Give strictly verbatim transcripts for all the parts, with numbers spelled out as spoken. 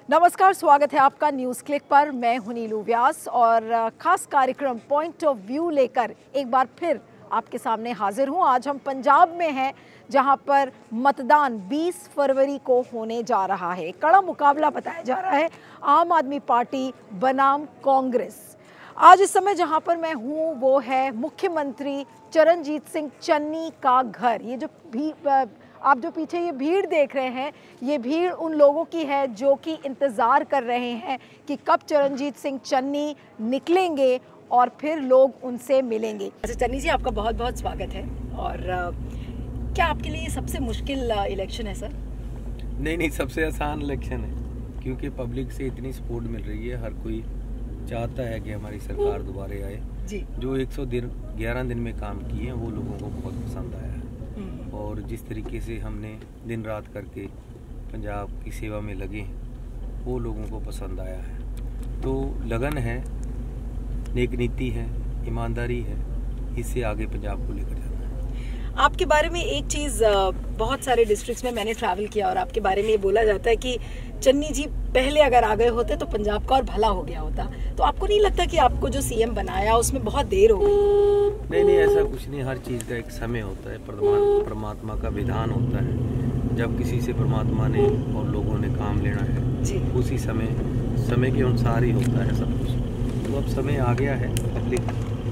नमस्कार, स्वागत है आपका न्यूज़ क्लिक पर। मैं हूं नीलू व्यास और खास कार्यक्रम पॉइंट ऑफ व्यू लेकर एक बार फिर आपके सामने हाजिर हूं। आज हम पंजाब में हैं जहां पर मतदान बीस फरवरी को होने जा रहा है। कड़ा मुकाबला बताया जा रहा है आम आदमी पार्टी बनाम कांग्रेस। आज इस समय जहां पर मैं हूं वो है मुख्यमंत्री चरणजीत सिंह चन्नी का घर। ये जो भी आप जो पीछे ये भीड़ देख रहे हैं, ये भीड़ उन लोगों की है जो कि इंतज़ार कर रहे हैं कि कब चरणजीत सिंह चन्नी निकलेंगे और फिर लोग उनसे मिलेंगे। अच्छा चन्नी जी, आपका बहुत बहुत स्वागत है। और क्या आपके लिए सबसे मुश्किल इलेक्शन है सर? नहीं नहीं, सबसे आसान इलेक्शन है, क्योंकि पब्लिक से इतनी सपोर्ट मिल रही है। हर कोई चाहता है कि हमारी सरकार दोबारा आए जी। जो एक सौ दिन ग्यारह दिन में काम किए हैं वो लोगों को बहुत पसंद आया है। और जिस तरीके से हमने दिन रात करके पंजाब की सेवा में लगे हैं वो लोगों को पसंद आया है। तो लगन है, नेक नीति है, ईमानदारी है, इससे आगे पंजाब को लेकर जाना है। आपके बारे में एक चीज़, बहुत सारे डिस्ट्रिक्ट्स में मैंने ट्रैवल किया और आपके बारे में ये बोला जाता है कि चन्नी जी पहले अगर आ गए होते तो पंजाब का और भला हो गया होता। तो आपको नहीं लगता कि आपको जो सीएम बनाया उसमें बहुत देर हो गई? नहीं नहीं, ऐसा कुछ नहीं। हर चीज़ का एक समय होता है, परमात्मा का विधान होता है। जब किसी से परमात्मा ने और लोगों ने काम लेना है जी। उसी समय समय के अनुसार ही होता है सब कुछ। तो अब समय आ गया है। पब्लिक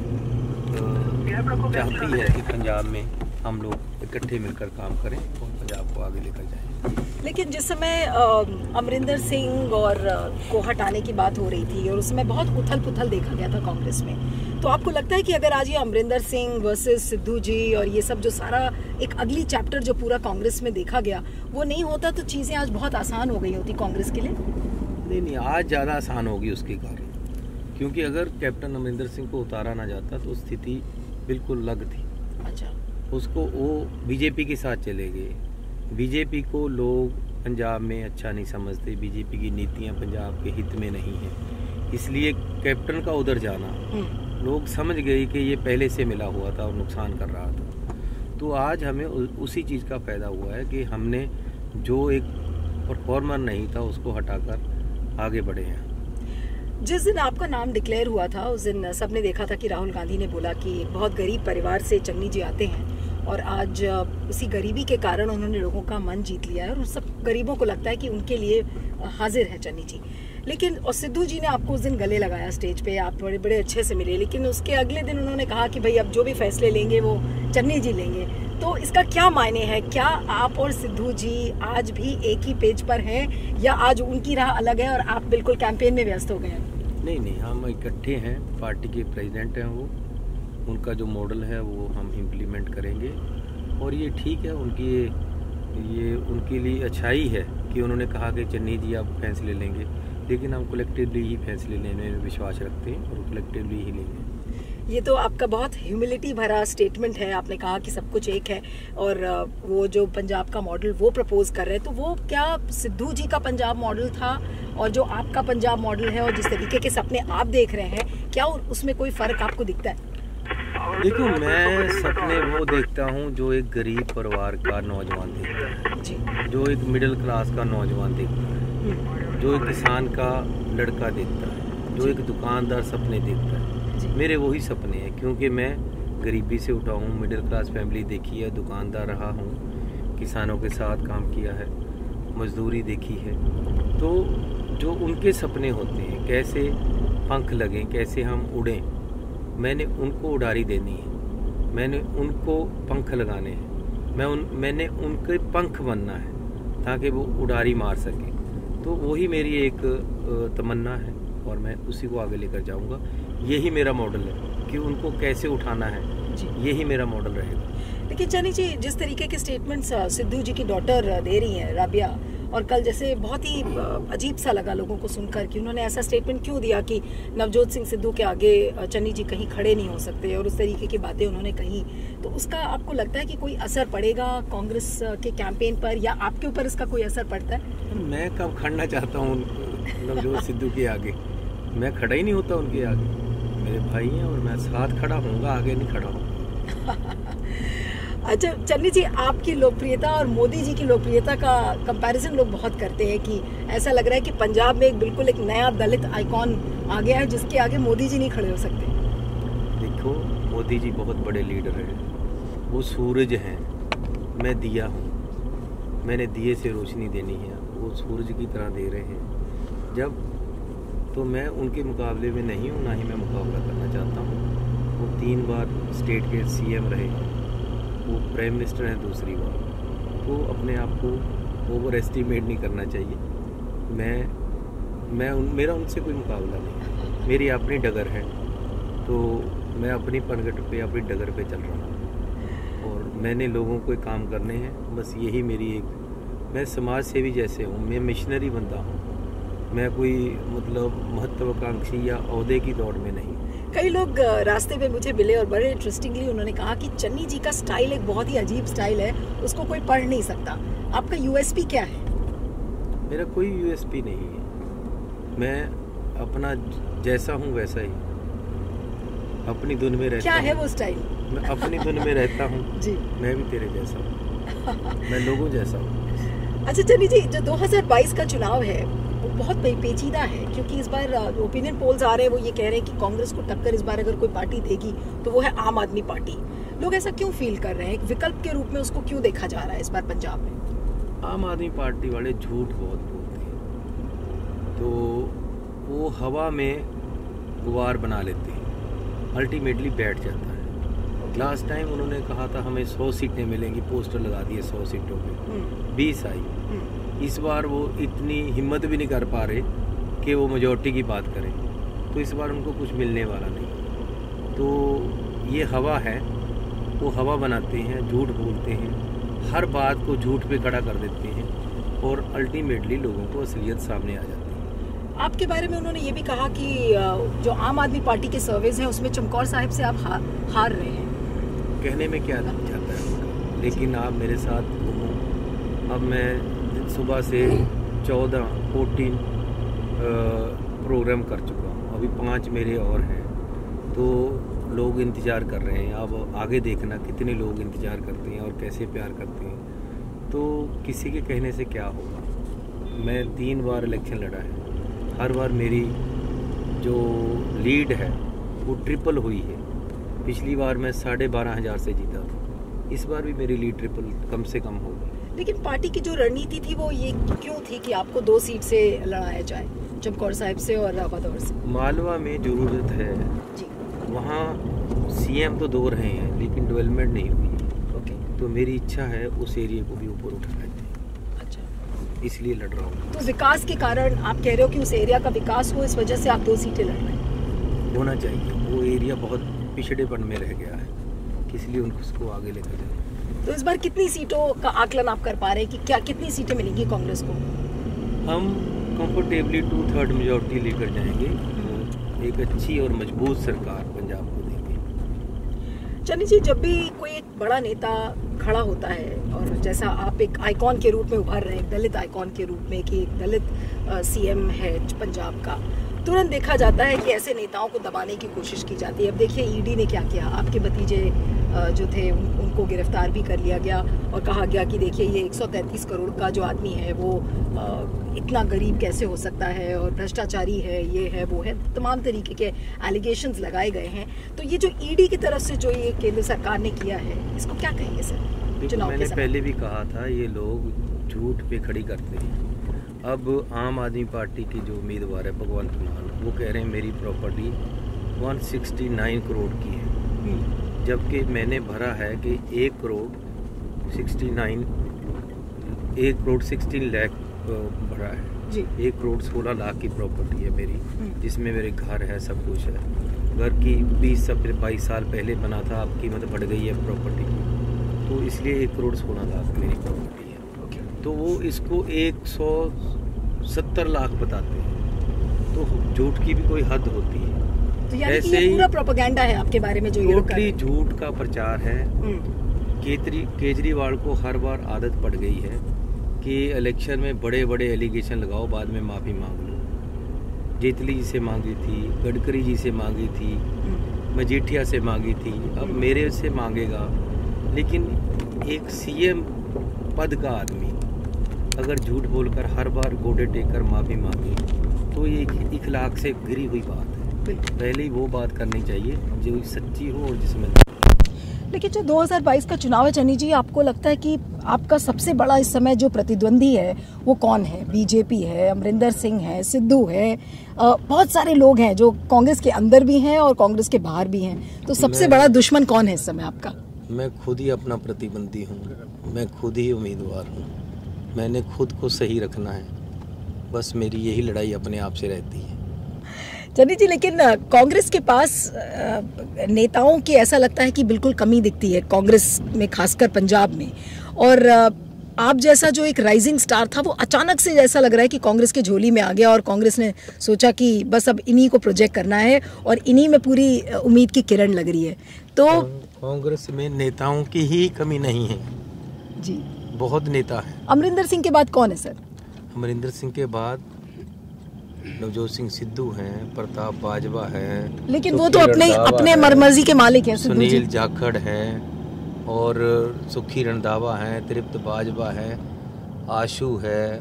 चाहती है कि पंजाब में हम लोग इकट्ठे मिलकर काम करें और पंजाब को आगे लेकर जाएं। लेकिन जिस समय अमरिंदर सिंह और को हटाने की बात हो रही थी और उस समय बहुत उथल पुथल देखा गया था कांग्रेस में, तो आपको लगता है कि अगर आज ये अमरिंदर सिंह वर्सेस सिद्धू जी और ये सब जो सारा एक अगली चैप्टर जो पूरा कांग्रेस में देखा गया वो नहीं होता तो चीज़ें आज बहुत आसान हो गई होती कांग्रेस के लिए? नहीं नहीं, आज ज़्यादा आसान होगी उसके कारण, क्योंकि अगर कैप्टन अमरिंदर सिंह को उतारा ना जाता तो स्थिति बिल्कुल अलग थी। अच्छा। उसको वो बीजेपी के साथ चले गए। बीजेपी को लोग पंजाब में अच्छा नहीं समझते, बीजेपी की नीतियां पंजाब के हित में नहीं है, इसलिए कैप्टन का उधर जाना लोग समझ गए कि ये पहले से मिला हुआ था और नुकसान कर रहा था। तो आज हमें उसी चीज़ का फायदा हुआ है कि हमने जो एक परफॉर्मर नहीं था उसको हटाकर आगे बढ़े हैं। जिस दिन आपका नाम डिक्लेयर हुआ था उस दिन सबने देखा था कि राहुल गांधी ने बोला कि एक बहुत गरीब परिवार से चन्नी जी आते हैं और आज उसी गरीबी के कारण उन्होंने लोगों का मन जीत लिया है और सब गरीबों को लगता है कि उनके लिए हाजिर है चन्नी जी। लेकिन और सिद्धू जी ने आपको उस दिन गले लगाया स्टेज पे, आप बड़े बड़े अच्छे से मिले, लेकिन उसके अगले दिन उन्होंने कहा कि भाई अब जो भी फैसले लेंगे वो चन्नी जी लेंगे। तो इसका क्या मायने है? क्या आप और सिद्धू जी आज भी एक ही पेज पर हैं या आज उनकी राह अलग है और आप बिल्कुल कैंपेन में व्यस्त हो गए हैं? नहीं नहीं, हम इकट्ठे हैं। पार्टी के प्रेसिडेंट हैं वो, उनका जो मॉडल है वो हम इम्प्लीमेंट करेंगे और ये ठीक है। उनकी ये ये उनके लिए अच्छाई है कि उन्होंने कहा कि चन्नी जी आप फैसले लेंगे, लेकिन हम कलेक्टिवली ही फैसले लेने में विश्वास रखते हैं और कलेक्टिवली ही लेंगे। ये तो आपका बहुत ह्यूमिलिटी भरा स्टेटमेंट है। आपने कहा कि सब कुछ एक है और वो जो पंजाब का मॉडल वो प्रपोज कर रहे हैं, तो वो क्या सिद्धू जी का पंजाब मॉडल था और जो आपका पंजाब मॉडल है और जिस तरीके के सपने आप देख रहे हैं, क्या उसमें कोई फ़र्क आपको दिखता है? देखो, मैं सपने वो देखता हूँ जो एक गरीब परिवार का नौजवान देखता है जी। जो एक मिडिल क्लास का नौजवान देखता है, जो एक किसान का लड़का देखता है, जो एक दुकानदार सपने देखता है। मेरे वही सपने हैं, क्योंकि मैं गरीबी से उठा हूँ, मिडिल क्लास फैमिली देखी है, दुकानदार रहा हूँ, किसानों के साथ काम किया है, मजदूरी देखी है। तो जो उनके सपने होते हैं, कैसे पंख लगें, कैसे हम उड़ें, मैंने उनको उड़ारी देनी है, मैंने उनको पंख लगाने हैं, मैं उन मैंने उनके पंख बनना है ताकि वो उड़ारी मार सकें। तो वही मेरी एक तमन्ना है और मैं उसी को आगे लेकर जाऊंगा। यही मेरा मॉडल है कि उनको कैसे उठाना है, यही मेरा मॉडल रहेगा। लेकिन चन्नी जी, जिस तरीके के स्टेटमेंट्स सिद्धू जी की डॉटर दे रही हैं राबिया, और कल जैसे बहुत ही अजीब सा लगा लोगों को सुनकर कि उन्होंने ऐसा स्टेटमेंट क्यों दिया कि नवजोत सिंह सिद्धू के आगे चन्नी जी कहीं खड़े नहीं हो सकते और उस तरीके की बातें उन्होंने कही। तो उसका आपको लगता है कि कोई असर पड़ेगा कांग्रेस के कैंपेन पर या आपके ऊपर इसका कोई असर पड़ता है? मैं कब खड़ना चाहता हूँ नवजोत सिद्धू के आगे? मैं खड़ा ही नहीं होता उनके आगे। मेरे भाई हैं और मैं साथ खड़ा होऊंगा, आगे नहीं खड़ा हूँ। अच्छा चन्नी जी, आपकी लोकप्रियता और मोदी जी की लोकप्रियता का कंपैरिजन लोग बहुत करते हैं कि ऐसा लग रहा है कि पंजाब में एक बिल्कुल एक नया दलित आइकॉन आ गया है जिसके आगे मोदी जी नहीं खड़े हो सकते। देखो, मोदी जी बहुत बड़े लीडर हैं, वो सूरज हैं, मैं दिया हूँ, मैंने दिए से रोशनी देनी है, वो सूरज की तरह दे रहे हैं। जब तो मैं उनके मुकाबले में नहीं हूँ, ना ही मैं मुकाबला करना चाहता हूँ। वो तीन बार स्टेट के सीएम रहे, वो प्राइम मिनिस्टर हैं दूसरी बार, तो अपने आप को ओवर एस्टिमेट नहीं करना चाहिए। मैं मैं उन, मेरा उनसे कोई मुकाबला नहीं, मेरी अपनी डगर है, तो मैं अपनी पनघट पे अपनी डगर पे चल रहा हूँ और मैंने लोगों को काम करने हैं, बस यही मेरी एक, मैं समाज सेवी जैसे हूँ, मैं मिशनरी बंदा हूँ, मैं कोई मतलब महत्वाकांक्षी या ओहदे की दौड़ में नहीं। कई लोग रास्ते में मुझे मिले और बड़े इंटरेस्टिंगली उन्होंने कहा कि चन्नी जी का स्टाइल एक बहुत ही अजीब स्टाइल है, उसको कोई पढ़ नहीं सकता। आपका यूएसपी क्या है? मेरा कोई यूएसपी नहीं है, मैं अपना जैसा हूँ वैसा ही, अपनी धुन में रहता क्या हूँ। है वो स्टाइल? मैं अपनी धुन में रहता हूँ जी, मैं भी तेरे जैसा हूँ, मैं लोगों जैसा हूँ। अच्छा चन्नी जी, जो दो हज़ार बाईस का चुनाव है वो बहुत पे, पेचीदा है, क्योंकि इस बार ओपिनियन पोल्स आ रहे हैं, वो ये कह रहे हैं कि कांग्रेस को टक्कर इस बार अगर कोई पार्टी देगी तो वो है आम आदमी पार्टी। लोग ऐसा क्यों फील कर रहे हैं, एक विकल्प के रूप में उसको क्यों देखा जा रहा है इस बार पंजाब में? आम आदमी पार्टी वाले झूठ बहुत बोलते हैं, तो वो हवा में गुवार बना लेते हैं, अल्टीमेटली बैठ जाता है। लास्ट टाइम उन्होंने कहा था हमें सौ सीटें मिलेंगी, पोस्टर लगा दिए सौ सीटों पे, बीस आई। इस बार वो इतनी हिम्मत भी नहीं कर पा रहे कि वो मेजॉरिटी की बात करें, तो इस बार उनको कुछ मिलने वाला नहीं। तो ये हवा है, वो हवा बनाते हैं, झूठ बोलते हैं, हर बात को झूठ पे खड़ा कर देते हैं और अल्टीमेटली लोगों को असलियत सामने आ जाती है। आपके बारे में उन्होंने ये भी कहा कि जो आम आदमी पार्टी के सर्वेज हैं उसमें चमकौर साहिब से आप हार, हार रहे हैं। कहने में क्या जाता है उनका, लेकिन आप मेरे साथ घूमो। अब मैं सुबह से चौदह फोर्टीन प्रोग्राम कर चुका हूँ, अभी पाँच मेरे और हैं, तो लोग इंतज़ार कर रहे हैं। अब आगे देखना कितने लोग इंतज़ार करते हैं और कैसे प्यार करते हैं, तो किसी के कहने से क्या होगा। मैं तीन बार इलेक्शन लड़ा है, हर बार मेरी जो लीड है वो ट्रिपल हुई है। पिछली बार मैं साढ़े बारह हज़ार से जीता था, इस बार भी मेरी लीड ट्रिपल कम से कम होगी। लेकिन पार्टी की जो रणनीति थी वो ये क्यों थी कि आपको दो सीट से लड़ाया जाए, चमकौर साहिब से और भदौर से? मालवा में ज़रूरत है जी, वहाँ सीएम तो दो रहे हैं लेकिन डेवलपमेंट नहीं हुई। ओके, तो मेरी इच्छा है उस एरिया को भी ऊपर उठाना चाहिए। अच्छा, इसलिए लड़ रहा हूँ। तो विकास के कारण आप कह रहे हो कि उस एरिया का विकास हो, इस वजह से आप दो सीटें लड़ रहे हैं? होना चाहिए, वो एरिया बहुत पिछड़ेपन में रह गया है, इसलिए उनको उसको आगे लेकर जाए। तो इस बार कितनी सीटों का आकलन आप कर पा रहे हैं कि क्या कितनी सीटें मिलेंगी कांग्रेस को? हम कंफर्टेबली टू थर्ड मेजॉरिटी लेकर जाएंगे, एक अच्छी और मजबूत सरकार पंजाब को देंगे। चन्नी जी, जब भी कोई एक बड़ा नेता खड़ा होता है और जैसा आप एक आइकॉन के रूप में उभर रहे हैं, दलित आइकॉन के रूप में कि एक दलित सीएम है पंजाब का, तुरंत देखा जाता है कि ऐसे नेताओं को दबाने की कोशिश की जाती है। अब देखिए ईडी ने क्या किया, आपके भतीजे जो थे उन, उनको गिरफ्तार भी कर लिया गया और कहा गया कि देखिए ये एक सौ तैंतीस करोड़ का जो आदमी है वो आ, इतना गरीब कैसे हो सकता है और भ्रष्टाचारी है, ये है वो है, तमाम तरीके के एलिगेशंस लगाए गए हैं। तो ये जो ईडी की तरफ से जो ये केंद्र सरकार ने किया है, इसको क्या कहेंगे सर? चुनाव मैंने पहले भी कहा था, ये लोग झूठ पे खड़ी करते हैं। अब आम आदमी पार्टी की जो उम्मीदवार है भगवंत मान, वो कह रहे हैं मेरी प्रॉपर्टी एक सौ उनहत्तर करोड़ की है, जबकि मैंने भरा है कि एक करोड़ उनहत्तर एक करोड़ सोलह लाख भरा है जी। एक करोड़ सोलह लाख की प्रॉपर्टी है मेरी, जिसमें मेरे घर है, सब कुछ है। घर की बीस से बाईस साल पहले बना था, अब कीमत बढ़ गई है प्रॉपर्टी की, तो इसलिए एक करोड़ सोलह लाख मेरी प्रॉपर्टी है। तो वो इसको एक सौ सत्तर लाख बताते हैं, तो झूठ की भी कोई हद होती है। तो यानी कि ये पूरा प्रोपेगेंडा है आपके बारे में जो ये टोटली झूठ का प्रचार है। केजरी केजरीवाल को हर बार आदत पड़ गई है कि इलेक्शन में बड़े बड़े एलिगेशन लगाओ, बाद में माफ़ी मांग लो। जेटली जी से मांगी थी, गडकरी जी से मांगी थी, मजीठिया से मांगी थी, अब मेरे से मांगेगा। लेकिन एक सीएम पद का आदमी अगर झूठ बोलकर हर बार गोडे टेक कर माफ़ी मांगे तो ये एक इखलाक से गिरी हुई बात है। पहले ही वो बात करनी चाहिए जो सच्ची हो और जिसमें। लेकिन जो दो हज़ार बाईस का चुनाव है चन्नी जी, आपको लगता है कि आपका सबसे बड़ा इस समय जो प्रतिद्वंदी है वो कौन है? बीजेपी है, अमरिंदर सिंह है, सिद्धू है, बहुत सारे लोग हैं जो कांग्रेस के अंदर भी हैं और कांग्रेस के बाहर भी हैं, तो सबसे बड़ा दुश्मन कौन है इस समय आपका? मैं खुद ही अपना प्रतिद्वंदी हूँ, मैं खुद ही उम्मीदवार हूँ, मैंने खुद को सही रखना है, बस मेरी यही लड़ाई अपने आप से रहती है। चन्नी जी, लेकिन कांग्रेस के पास नेताओं की ऐसा लगता है कि बिल्कुल कमी दिखती है कांग्रेस में, खासकर पंजाब में, और आप जैसा जो एक राइजिंग स्टार था वो अचानक से जैसा लग रहा है कि कांग्रेस के झोली में आ गया और कांग्रेस ने सोचा कि बस अब इन्हीं को प्रोजेक्ट करना है और इन्हीं में पूरी उम्मीद की किरण लग रही है। तो कांग्रेस में नेताओं की ही कमी नहीं है जी, बहुत नेता है। अमरिंदर सिंह के बाद कौन है सर? अमरिंदर सिंह के बाद नवजोत सिंह सिद्धू हैं, प्रताप बाजवा है, लेकिन वो तो अपने अपने मरमर्जी के मालिक हैं। सुनील जाखड़ हैं और सुखी रंधावा हैं, तृप्त बाजवा है, आशु है,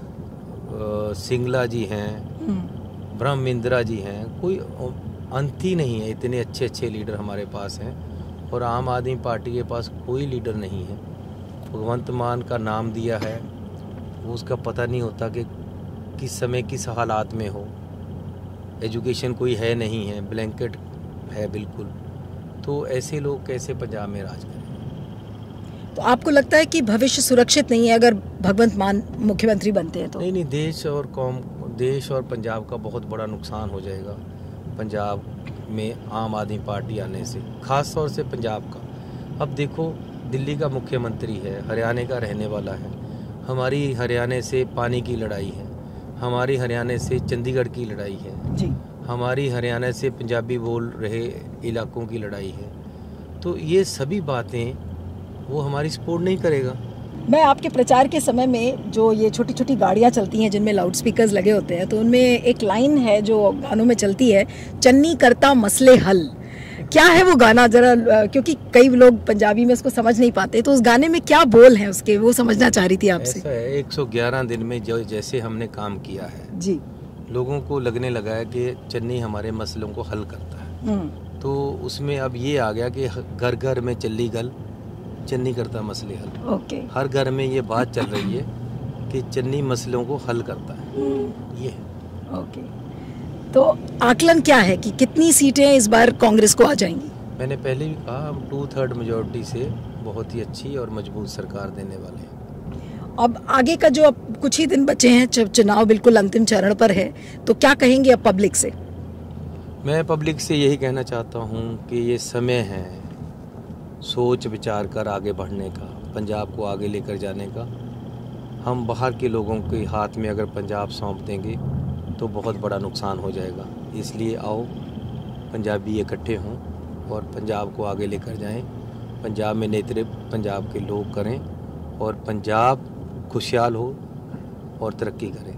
सिंगला जी हैं, ब्रह्मेंद्रा जी हैं, कोई अंत ही नहीं है। इतने अच्छे अच्छे लीडर हमारे पास हैं और आम आदमी पार्टी के पास कोई लीडर नहीं है। भगवंत मान का नाम दिया है, वो उसका पता नहीं होता कि किस समय किस हालात में हो। एजुकेशन कोई है नहीं है, ब्लैंकेट है बिल्कुल, तो ऐसे लोग कैसे पंजाब में राज करें? तो आपको लगता है कि भविष्य सुरक्षित नहीं है अगर भगवंत मान मुख्यमंत्री बनते हैं तो? नहीं नहीं, देश और कौम देश और पंजाब का बहुत बड़ा नुकसान हो जाएगा पंजाब में आम आदमी पार्टी आने से, खास तौर से पंजाब का। अब देखो, दिल्ली का मुख्यमंत्री है, हरियाणा का रहने वाला है, हमारी हरियाणा से पानी की लड़ाई है, हमारी हरियाणा से चंडीगढ़ की लड़ाई है जी, हमारी हरियाणा से पंजाबी बोल रहे इलाकों की लड़ाई है। तो ये सभी बातें वो हमारी सपोर्ट नहीं करेगा। मैं आपके प्रचार के समय में जो ये छोटी छोटी गाड़ियाँ चलती हैं जिनमें लाउड स्पीकर्स लगे होते हैं, तो उनमें एक लाइन है जो गानों में चलती है, चन्नी करता मसले हल। क्या है वो गाना जरा, क्योंकि कई लोग पंजाबी में उसको समझ नहीं पाते, तो उस गाने में क्या बोल हैं उसके, वो समझना चाह रही थी आपसे। ऐसा है, एक सौ ग्यारह दिन में जो जैसे हमने काम किया है जी, लोगों को लगने लगा है कि चन्नी हमारे मसलों को हल करता है, तो उसमें अब ये आ गया कि घर घर में चली गल, चन्नी करता मसले हल। ओके, हर घर में ये बात चल रही है कि चन्नी मसलों को हल करता है, ये ओके। तो आकलन क्या है कि कितनी सीटें इस बार कांग्रेस को आ जाएंगी? मैंने पहले भी कहा, हम टू थर्ड मेजोरिटी से बहुत ही अच्छी और मजबूत सरकार देने वाले हैं। अब आगे का जो अब कुछ ही दिन बचे हैं, चुनाव बिल्कुल अंतिम चरण पर है, तो क्या कहेंगे अब पब्लिक से? मैं पब्लिक से यही कहना चाहता हूँ कि ये समय है सोच विचार कर आगे बढ़ने का, पंजाब को आगे लेकर जाने का। हम बाहर के लोगों के हाथ में अगर पंजाब सौंप देंगे तो बहुत बड़ा नुकसान हो जाएगा। इसलिए आओ पंजाबी इकट्ठे हों और पंजाब को आगे लेकर जाएं। पंजाब में नेतृत्व पंजाब के लोग करें और पंजाब खुशहाल हो और तरक्की करें।